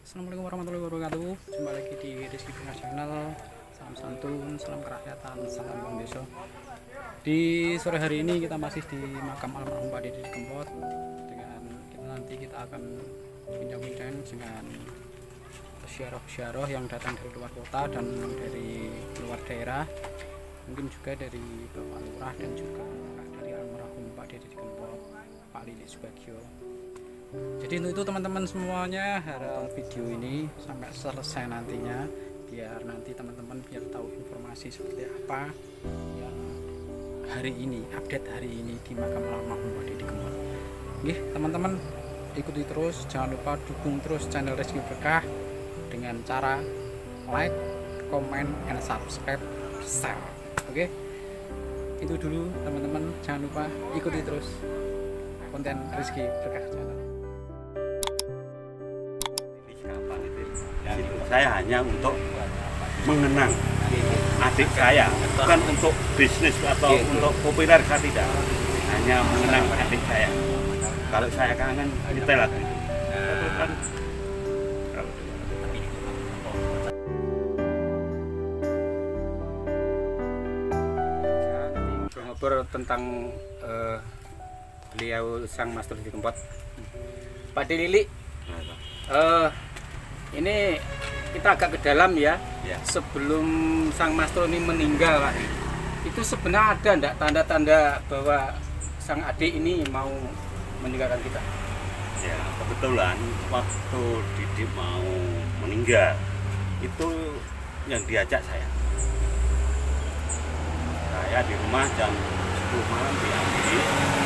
Assalamualaikum warahmatullahi wabarakatuh. Jumpa lagi di Rizky Tengah Channel. Salam santun, salam kerakyatan, salam bang desa. Di sore hari ini kita masih di makam almarhum Pak Didi Kempot. Dengan nanti kita akan bincang-bincang dengan syaroh-syaroh yang datang dari luar kota dan dari luar daerah. Mungkin juga dari Bapak Lurah dan juga dari almarhum Pak Didi Kempot, Pak Lili Subagio. Jadi untuk itu teman-teman semuanya harap video ini sampai selesai nantinya, biar nanti teman-teman biar tahu informasi seperti apa yang hari ini, update hari ini di makam almarhum Pak Didi Kempot. Oke teman-teman, ikuti terus, jangan lupa dukung terus channel Rizky Berkah dengan cara like, comment, and subscribe, share. Oke, itu dulu teman-teman, jangan lupa ikuti terus konten Rizky Berkah channel. Saya hanya untuk mengenang adik saya, bukan untuk bisnis atau untuk populer, saya tidak. Hanya mengenang adik saya. Kalau saya kangen, kita lagi. Ngobrol tentang beliau sang Mas Didi Kempot. Pak Lili, ini kita agak ke dalam ya. Sebelum sang Mastro ini meninggal, Pak, itu sebenarnya ada enggak tanda-tanda bahwa sang adik ini mau meninggalkan kita? Ya, kebetulan waktu Didi mau meninggal, itu yang diajak saya. Saya di rumah jam 10 malam diambil,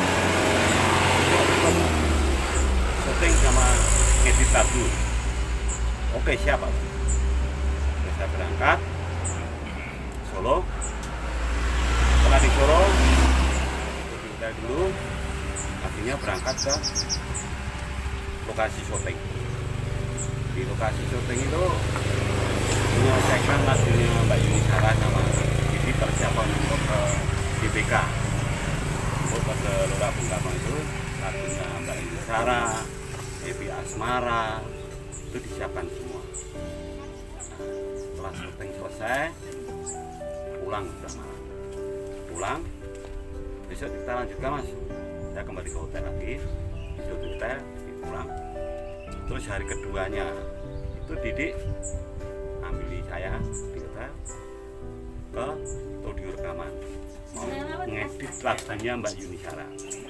syuting sama edit lagu. Oke, siapa? Terus saya berangkat Solo. Setelah di Solo, kita dulu, akhirnya berangkat ke lokasi syuting. Di lokasi syuting itu menyelesaikan lagunya Mbak Yuni Sarah sama Didi, persiapan untuk ke GBK. Untuk ke Lurah Bung Karno itu lagunya Mbak Yuni Sarah, Evi Asmara, itu disiapkan semua. Setelah syuting selesai, pulang sudah malam. Pulang, besok kita lanjutkan, Mas. Saya kembali ke hotel lagi, di hotel, pulang. Terus hari keduanya itu Didi ambil saya di hotel ke studio rekaman, mau ngedit lagunya Mbak Yuni Sarah.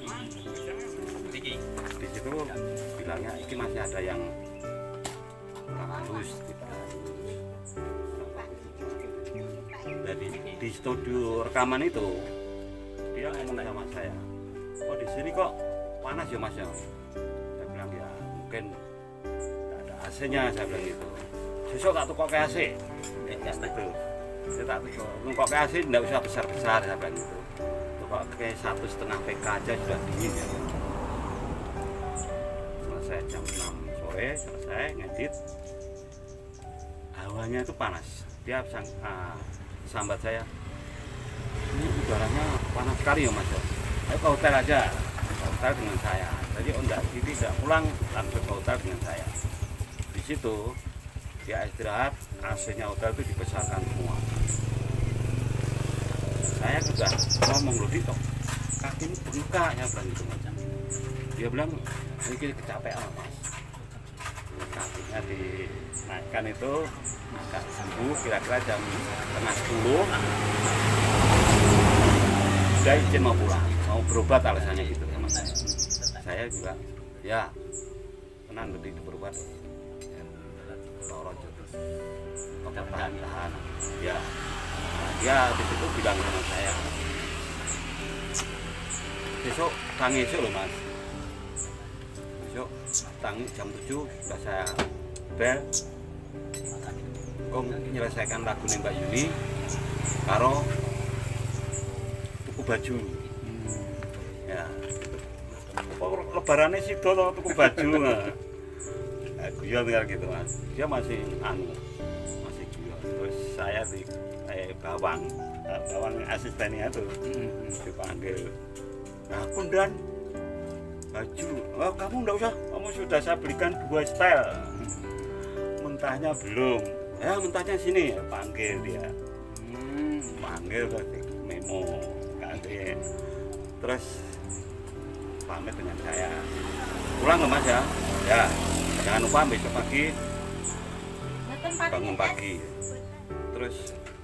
Di situ bilangnya ini masih ada yang kurang halus, tidak halus. Jadi di studio rekaman itu dia ngomong sama saya, oh di sini kok panas ya Mas ya? Saya bilang ya mungkin tidak ada AC-nya, saya bilang gitu. Besok tak tukok ke AC. Itu saya tak tukok ke AC, tidak usah besar-besar, saya bilang gitu. Tukok ke 1,5 PK aja sudah dingin ya. Selesai jam 6 sore, selesai ngedit, hawanya itu panas. Dia sambat saya, ini udaranya panas sekali ya Mas, ayo ke hotel aja, ke hotel dengan saya. Jadi oh enggak, Didi tidak pulang, langsung ke hotel dengan saya. Di situ dia istirahat, AC-nya hotel itu dibesarkan semua. Saya juga ngomong, loh Dito, kaki ini bengkak ya, bilang gitu macam. Dia bilang, ini kecapean Mas, kakinya dinaikkan itu agak sembuh, kira-kira jam setengah 10 sudah izin mau pulang, mau berobat, alasannya gitu sama saya. Saya juga ya tenang, Didi berobat lorojo terus tahan ya. Dia di situ bilang sama saya, besok tangi esok loh Mas, besok tangi jam 7 sudah saya bel, kau menyelesaikan lagu Mbak Yuni karo tuku baju. Ya lebarannya sih tuh tuku baju. Guyon gitu Mas, dia masih masih guyon. Terus saya di bawang asistennya tuh dipanggil, nah Kundan baju, oh kamu enggak usah, kamu sudah saya belikan 2 style. mentahnya belum. Ya mentahnya sini, panggil dia. Panggil ke memo, kasih. Terus pamit dengan saya. Pulang loh Mas ya. Ya, jangan lupa besok pagi bangun pagi. Terus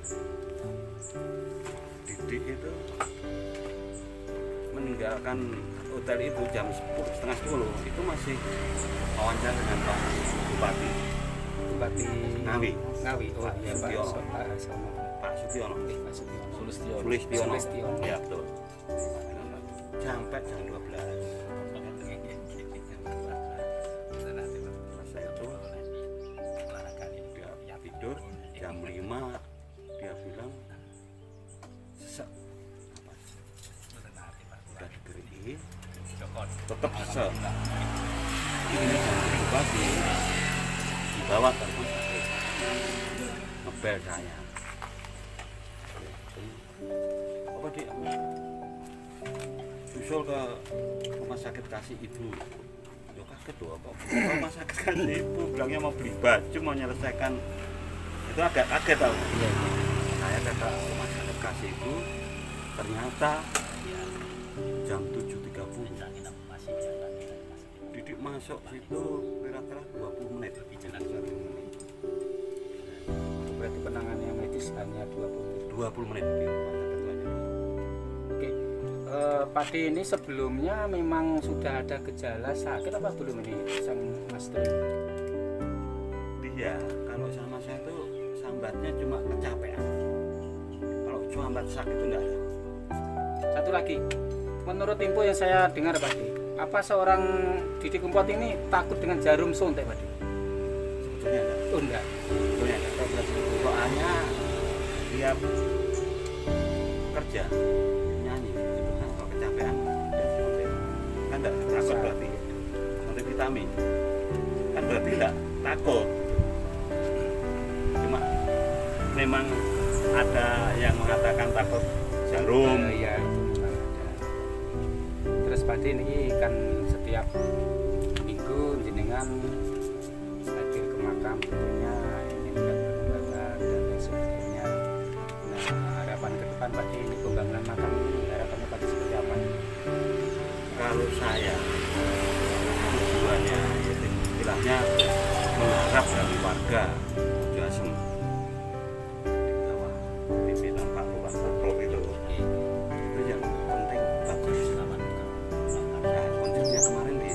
Didik itu meninggalkan hotel itu jam 10, setengah 10 itu masih wawancara dengan Pak Bupati Ngawi. Oh iya Pak Sutiono. Sulistiono. Ya betul. Sampai jam 12. Saya itu dia tidur jam 5 dia bilang sesek. Udah diberi tetap sesek. Ini jam 5 pagi dibawa ke rumah sakit. Ngebel saya. Apa dia? Susul ke rumah sakit kasih ibu. Yo kaget loh apa? Rumah sakit kasih ibu bilangnya mau beli baju, mau menyelesaikan. Itu agak kaget tau. Saya ke rumah sakit kasih ibu, ternyata jam 7.30 Didik masuk situ kira-kira 20 menit. Berarti penanganan medis hanya 20 menit di rumah sakit lainnya. Oke. Pak D ini sebelumnya memang sudah ada gejala sakit apa belum ini sang Mas Tri? Dia kalau sama saya itu sambatnya cuma kecapean. Kalau sambat sakit itu enggak ada. Satu lagi, menurut info yang saya dengar Pak D, apa seorang Didik Kempot ini takut dengan jarum suntik Pak D? Sebetulnya enggak. Oh enggak. Sebetulnya enggak. Soalnya dia kerja nyanyi itu kan kalau kecapean dan suntik kan enggak takut berarti suntik vitamin kan berarti enggak takut. Cuma memang ada yang mengatakan takut jarum. Iya itu memang ada. Terus Pak D ini kan setiap minggu jenengan hadir ke makam tentunya ingin berkeluarga dan lain sebagainya. Nah harapan ke depan Pak D ini pembangunan makam ini harapannya Pak D seperti apa? Kalau saya tujuannya yaitu istilahnya mengharap dari warga Jasem di bawah pimpinan Pak Bupati itu yang penting bagus. Nah, konsepnya kemarin di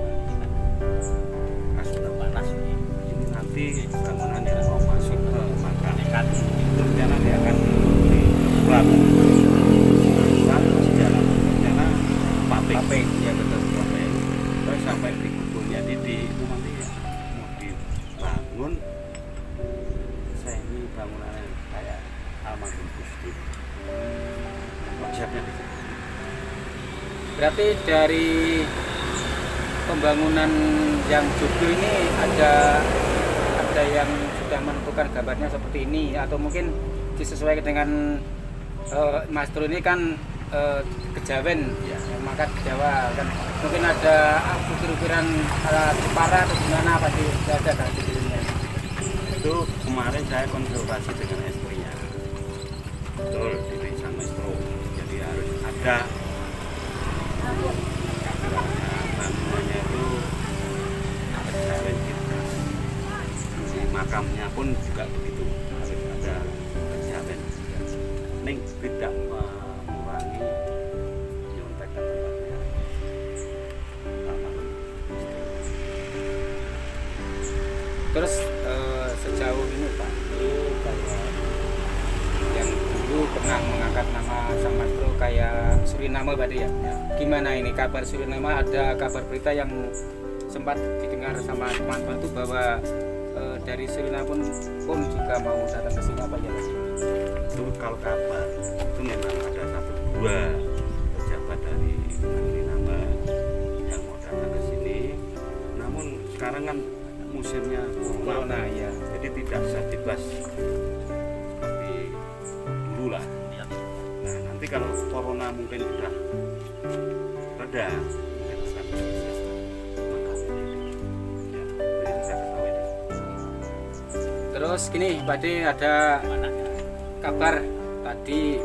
Kasudah Panas ini nanti bangunannya mau masuk ke makam itu nanti akan dibuat jalan rencana paping ya betul paping terus sampai di kuburnya Didi itu nanti ya mau dibangun semi bangunan kayak almarhum Gus Dur. Konsepnya di situ. Berarti dari pembangunan yang judul ini ada yang sudah menentukan gambarnya seperti ini atau mungkin disesuaikan dengan Mas Tru ini kan Kejawen ya, maka Jawa kan mungkin ada ukir-ukiran Jepara atau gimana apa sih ada kan judulnya? Itu kemarin saya konsultasi dengan istrinya. Betul di sang maestro. Jadi harus ada bangunannya itu Kejawen gitu. Di makamnya pun juga begitu harus ada Kejawen. Ning tidak mengurangi nyontekan tempatnya. Terus sejauh ini Pak, kayak yang dulu pernah mengangkat nama sang Maestro kayak Suriname Pak ya. Gimana ini kabar Suriname? Ada kabar berita yang sempat didengar sama teman-teman itu bahwa dari Suriname pun juga mau datang ke sini apa ya Pak? Itu kalau kabar itu memang ada 1-2 pejabat dari Suriname yang mau datang ke sini. Namun sekarang kan musimnya corona ya, jadi tidak sebebas seperti dulu lah. Nah nanti kalau corona mungkin sudah reda mungkin akan ya, yang saya ketahui itu. Terus gini, Pak De, ada kabar tadi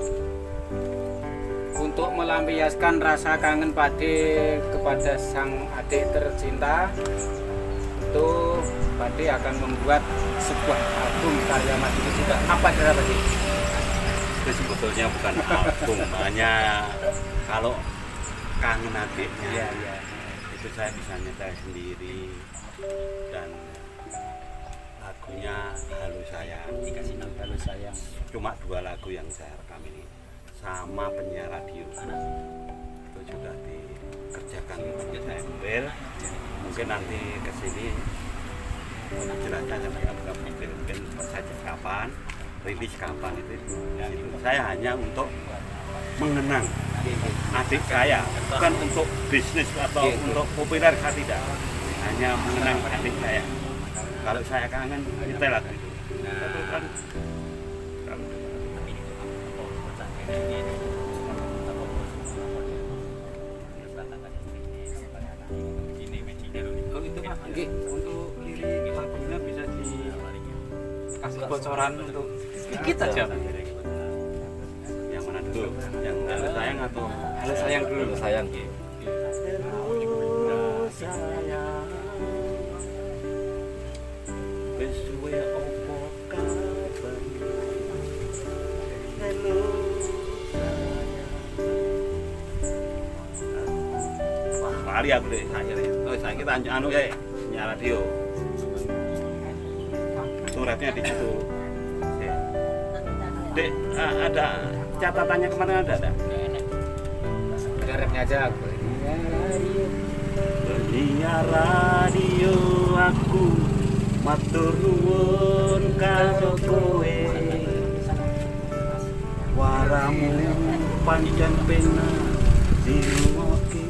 untuk melampiaskan rasa kangen Pak De kepada sang adik tercinta, itu Pak De akan membuat sebuah album karya Mas Didi juga. Apa cara Pak De? Itu sebetulnya bukan album, hanya kalau kangen adiknya Iya, iya. itu saya bisa nyetel sendiri, dan lagunya Halo Sayang. Halo sayang. Cuma 2 lagu yang saya rekam ini, sama penyiar radio itu juga dikerjakan oleh saya ambil. Mungkin nanti kesini jelasnya saya mungkin saja kapan rilis, kapan itu. Saya hanya untuk mengenang adik saya, bukan untuk bisnis atau untuk populer, saya tidak, hanya mengenang adik saya. Kalau saya kangen itu lagu itu. Betul kan? Oh itu Pak, Oke, untuk lirik lagunya bisa dikasih bocoran untuk sedikit aja. Yang mana dulu? Yang Halo Sayang atau Halo sayang dulu. Halo sayang. Halo sayang, wis suwe opo kabar? Halo sayang. Wah, lari aku deh saya. Oh, saya kita anu ya, nyala radio. Suratnya di situ. Dek, ada catatannya kemana ada? Ada rapnya aja aku. Penyiar radio aku matur nuwun karo kowe, waramu pancen penak dirungokke.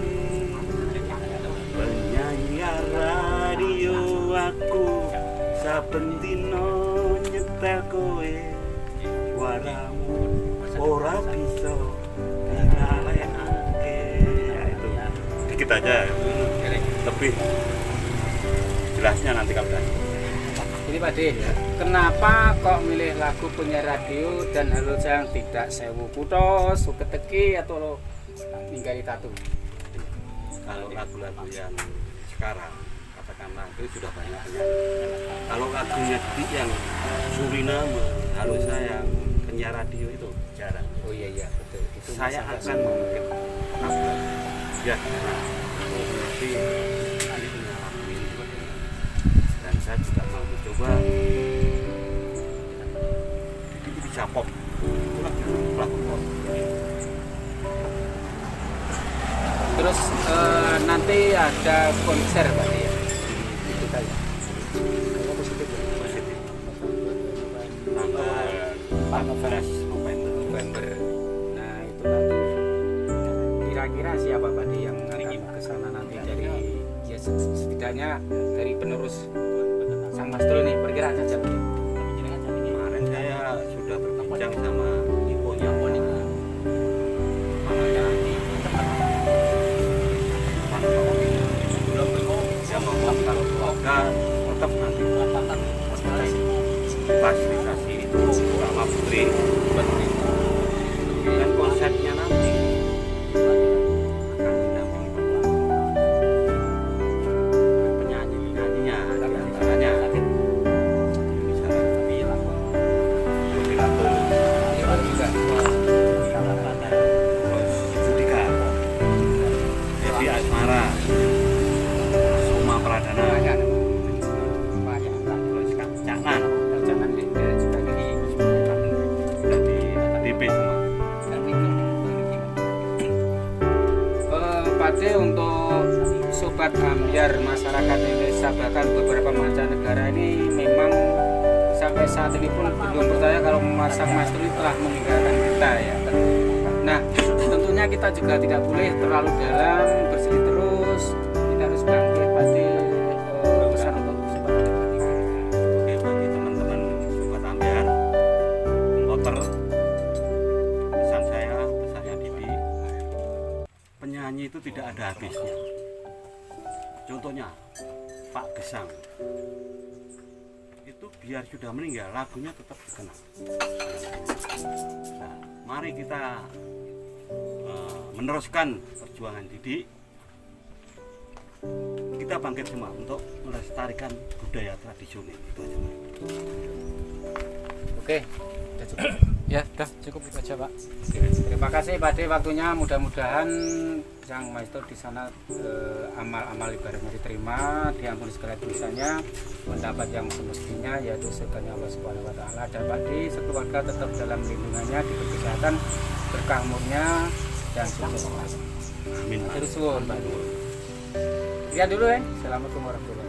Penyiar radio aku saben dina nyetel kowe, waramu ora bisa dinalekake. Ya itu dikit aja, lebih jelasnya nanti kalau udah. Ini Pak De, kenapa kok milih lagu penyiar radio dan Halo Sayang, tidak Sewu Kutos, Suketeki atau Ninggali Tatu? Kalau lagu-lagu yang sekarang katakanlah itu sudah banyak penyanyi. Kalau lagunya di yang Suriname, Halo Sayang, penyiar radio itu jarang. Oh iya iya betul. Itu Saya masalah akan semua. mengutip lagu-lagu ya, karena berarti ini punya lagu ini, dan saya juga mau mencoba itu bisa pop, itu lagu pop. Terus nanti ada konser Pak De ya? Itu tadi. Positif. Tanggal 14 November. November. Nah itu nanti kira-kira siapa Pak De yang akan ke sana nanti dari ya setidaknya dari penerus Sang Mastro ini, perkiraan saja Pak De. Kemarin saya sudah berbincang sama ibunya Monica. Dia ngomong kalau keluarga tetap nanti fasilitasi itu sama Putri, dan konsepnya nanti akan mendampingi penyanyi-penyanyinya, di antaranya bisa Pilato, Iya juga. terus Judika, Edi Asmara, Suma Pradana, terus Cak Nan, Jangan juga ini. sudah di DP semua. Pak De, untuk sobat ambiar masyarakat Indonesia bahkan beberapa mancanegara ini memang sampai saat ini pun belum percaya kalau Sang Mastro ini telah meninggalkan kita ya. Nah tentunya kita juga tidak boleh terlalu dalam bersedih terus, kita harus bangkit. Pak De, pesan untuk sobat ambiar. Oke, bagi teman-teman sobat ambiar, motor, pesan saya, pesannya Didi, penyanyi itu tidak ada habisnya. Contohnya Pak Gesang, itu biar sudah meninggal lagunya tetap dikenal. Nah, mari kita meneruskan perjuangan Didi. Kita bangkit semua untuk melestarikan budaya tradisional itu aja. Oke, udah cukup. Ya, udah cukup itu aja, Pak. Oke, terima kasih Pak De waktunya. Mudah-mudahan Sang Maestro di sana amal-amal ibadahnya diterima, diampuni segala dosanya, mendapat yang semestinya yaitu surganya Allah Subhanahu wa taala, dan Pak De sekeluarga tetap dalam lindungannya, diberi kesehatan, berkah umurnya dan sukses. Amin. Terus suwun Pak De. Sekian dulu ya. Assalamualaikum warahmatullahi wabarakatuh.